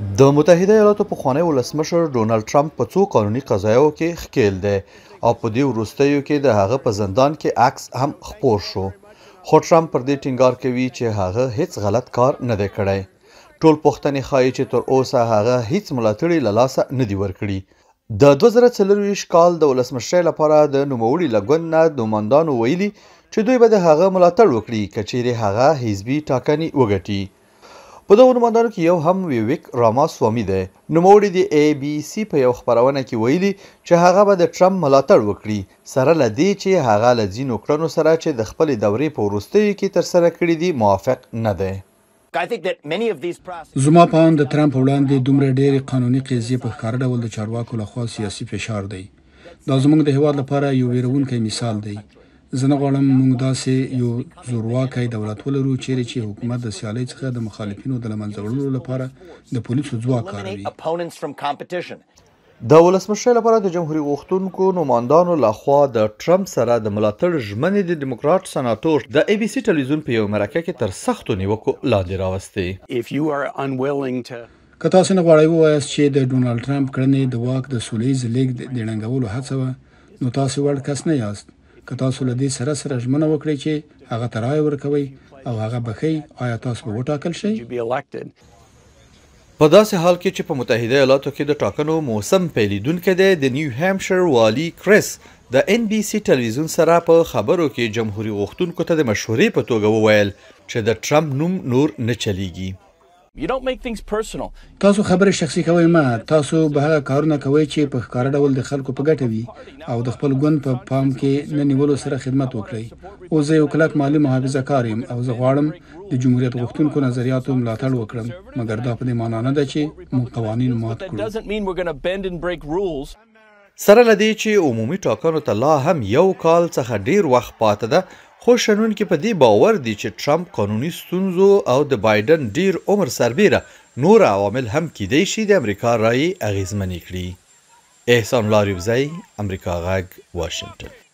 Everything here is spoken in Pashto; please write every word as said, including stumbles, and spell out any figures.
د متحده ایالاتو پخواني ولسمشر دونالډ ټرمپ په څو قانوني قضایاو کې ښکیل دی او په دې وروستیو کې د هغه په زندان کې عکس هم خپور شو، خو ټرمپ پر دې ټینګار کوي چې هغه هیڅ غلط کار نه دی کړی. ټول پوښتنې ښایي چې تر اوسه هغه هیڅ ملاتړي له لاسه نه دي ورکړي. د دوه زره څلرویشت کال د ولسمشرۍ لپاره د نوموړي له ګوند نه نوماندانو ویلي چې دوی به د هغه ملاتړ وکړي که چیرې هغه حزبي ټاکنې وګټي. په دغو نوماندانو کې یو هم ویویک راماسوامي دی. نوموړي د ای بي سي په یو خپرونه کې ویلي چې هغه به د ټرمپ ملاتړ وکړي، سره له دې چې هغه له ځینو کړنو سره چې د خپلې دورې په وروستیو کې ترسره کړي دي موافق نه دی. زما په اند د ترمپ وړاندې دومره ډېرې قانوني قضیې په ښکاره ډول د چارواکو لخوا سیاسي فشار دی. دا زموږ د هیواد لپاره یو ویرونکی مثال دی. زه نه غواړم موږ داسې یو زورواکی دولت ولرو چیرې چې حکومت د سیالۍ څخه د مخالفینو د له منځه وړلو لپاره د پولیسو ځواک کاروي. د ولسمشرۍ لپاره د جمهوري غوښتونکو نوماندانو لخوا د ټرمپ سره د ملاتړ ژمنې د ډیموکراټ سناتور د ای بي سي ټلویزیون په یو مرکه کې تر سختو نیوکو لاندې راوستې. که تاسو نه غواړئ ووایاست چې د ډونالډ ټرمپ کړنې د واک د سولیز لیږد د ړنګولو هڅه وه، نو تاسو وړ کس نه یاست. که تاسو له دې سره سره ژمنه وکړئ چې هغه ته رایه ورکوئ او هغه بښئ، آیا تاسو به وټاکل شئ؟ په داسې حال کې چې په متحده ایالاتو کې د ټاکنو موسم پیلیدونکی دی، د نیو هیمپشیر والي کریس د ان بي سي ټلویزیون سره په خبرو کې جمهوري غوښتونکو ته د مشورې په توګه وویل چې د ټرمپ نوم نور نه چلیږي. تاسو خبرې شخصي کوئ مه، تاسو به هغه کارونه کوئ چې په ښکاره ډول د خلکو په ګټه وي او د خپل ګوند په پام کې نه نیولو سره خدمت وکړئ. اوس زه یو کلک مالي محافظه کار یم او زه غواړم د جمهوریت غوښتونکو نظریاتو ملاتړ وکړم، مګر دا په دې معنا نه ده چې موږ قوانین مات کړو. سره له دې چې عمومي ټاکنو ته لا هم یو کال څخه ډیر وخت پاته ده، خو شنونکي په دې باور دي چې ټرمپ قانوني ستونزو او د بایډن ډیر عمر سربیره نور عوامل هم کیدای شي د امریکا رایې اغیزمنې کړي. احسان الله یوځای، امریکاغږ، واشنګټن.